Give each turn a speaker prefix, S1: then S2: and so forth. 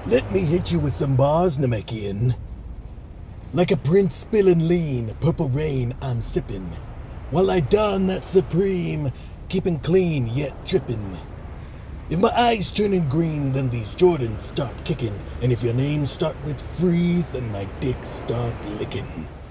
S1: Let me hit you with some bars, Namekian. Like a prince spilling lean, purple rain I'm sipping, while I don that supreme, keeping clean yet dripping. If my eyes turning green, then these Jordans start kicking, and if your name start with freeze, then my dick start licking.